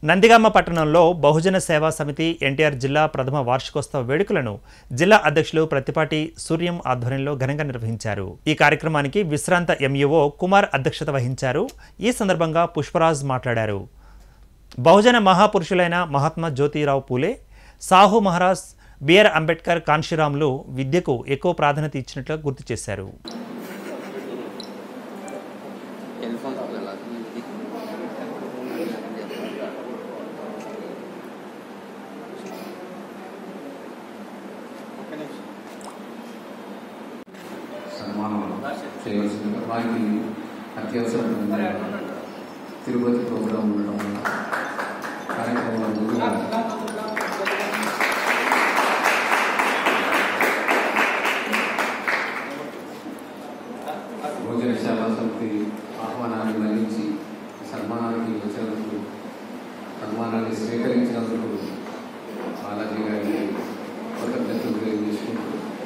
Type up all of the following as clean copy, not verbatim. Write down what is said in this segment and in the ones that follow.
నందిగామ పట్టణంలో బహుజన సేవా సమితి ఎన్టీఆర్ జిల్లా ప్రథమ వార్షికోత్సవ వేడుకలను జిల్లా అధ్యక్షులు ప్రతిపాటి సూర్యం ఆధ్వర్యంలో ఘనంగా నిర్వహించారు. ఈ కార్యక్రమానికి విశ్రాంత ఎంఈఓ కుమార్ అధ్యక్షత వహించారు. ఈ సందర్భంగా పుష్పరాజ్ మాట్లాడారు. బహుజన మహాపురుషులైన మహాత్మా జ్యోతిరావు పూలే, సాహు మహారాజ్, బిఆర్ అంబేద్కర్, కాన్షీరాములు విద్యకు ఎక్కువ ప్రాధాన్యత ఇచ్చినట్లు గుర్తు చేశారు. సన్మానం చేయవలసిందిగా వారికి అత్యవసరమైన తిరుపతి ప్రోగ్రాం ఉండడం వల్ల కార్యక్రమంలో ముందుగా భోజన సేవా సమితి ఆహ్వానాన్ని మన్నించి సన్మానానికి వచ్చినందుకు, సన్మానాన్ని స్వీకరించినందుకు బాలాజీ గారికి కృతజ్ఞతలు తెలియజేసుకుంటూ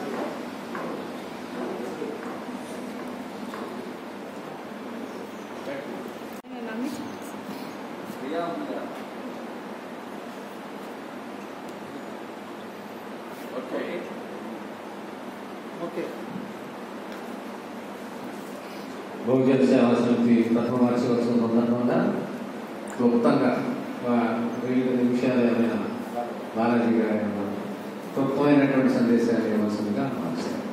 బహుజన సేవా సమితి ప్రథమ వార్షికోత్సవం సందర్భంగా క్లుప్తంగా వివిధ నిమిషాలు ఏమైనా బాలాజీ గారు క్లుప్తమైనటువంటి సందేశాలు ఇవ్వాల్సిందిగా భావిస్తారు.